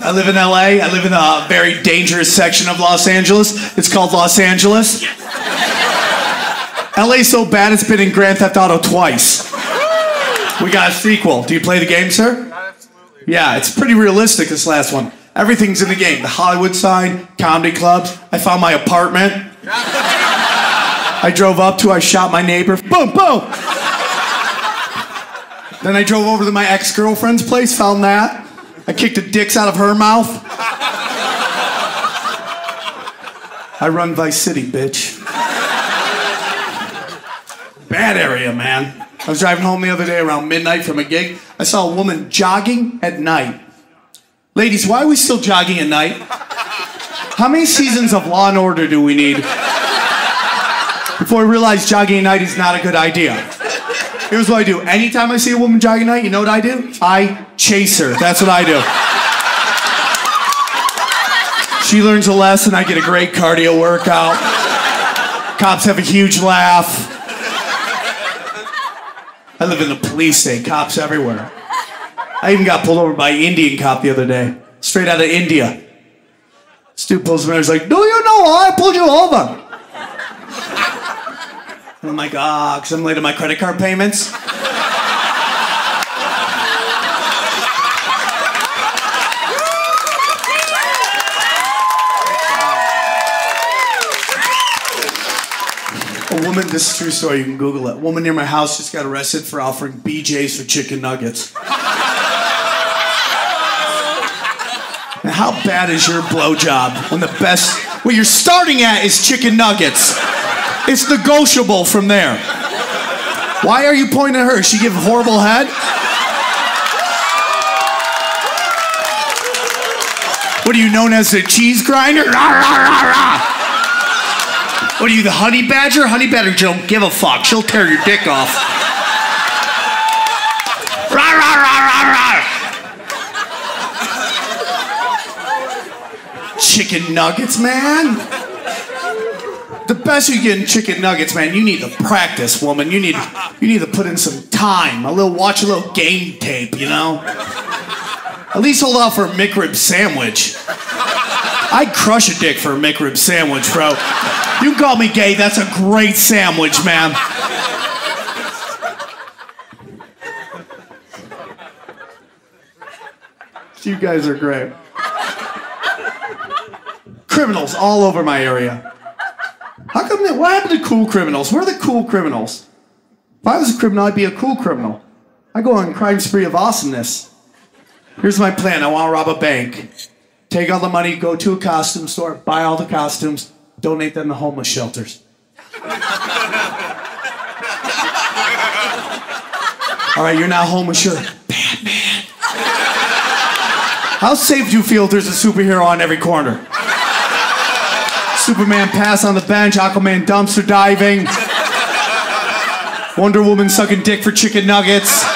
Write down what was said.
I live in LA. I live in a very dangerous section of Los Angeles. It's called Los Angeles. LA's so bad it's been in Grand Theft Auto twice. We got a sequel. Do you play the game, sir? Absolutely. Yeah, it's pretty realistic, this last one. Everything's in the game. The Hollywood sign, comedy clubs. I found my apartment. I drove up to, I shot my neighbor. Boom, boom! Then I drove over to my ex-girlfriend's place, found that. I kicked the dicks out of her mouth. I run Vice City, bitch. Bad area, man. I was driving home the other day around midnight from a gig. I saw a woman jogging at night. Ladies, why are we still jogging at night? How many seasons of Law and Order do we need before we realize jogging at night is not a good idea? Here's what I do. Anytime I see a woman jogging at night, you know what I do? I chase her. That's what I do. She learns a lesson. I get a great cardio workout. Cops have a huge laugh. I live in the police state. Cops everywhere. I even got pulled over by an Indian cop the other day. Straight out of India. This dude pulls me over. He's like, do you know why I pulled you over? And I'm like, because I'm late on my credit card payments. A woman, this is a true story, you can Google it. A woman near my house just got arrested for offering BJs for chicken nuggets. Now, how bad is your blowjob when the best, what you're starting at is chicken nuggets? It's negotiable from there. Why are you pointing at her? Does she give horrible head? What are you known as, the cheese grinder? Rah, rah, rah, rah. What are you, the honey badger? Honey badger don't give a fuck. She'll tear your dick off. Rah, rah, rah, rah, rah. Chicken nuggets, man. The best you get in chicken nuggets, man, you need to practice, woman. You need to put in some time. Watch a little game tape, you know? At least hold out for a McRib sandwich. I'd crush a dick for a McRib sandwich, bro. You can call me gay, that's a great sandwich, man. You guys are great. Criminals all over my area. How come what happened to cool criminals? Where are the cool criminals? If I was a criminal, I'd be a cool criminal. I go on a crime spree of awesomeness. Here's my plan. I want to rob a bank. Take all the money, go to a costume store, buy all the costumes, donate them to homeless shelters. All right, you're not homeless, you're Batman. How safe do you feel if there's a superhero on every corner? Superman pass on the bench, Aquaman dumpster diving, Wonder Woman sucking dick for chicken nuggets.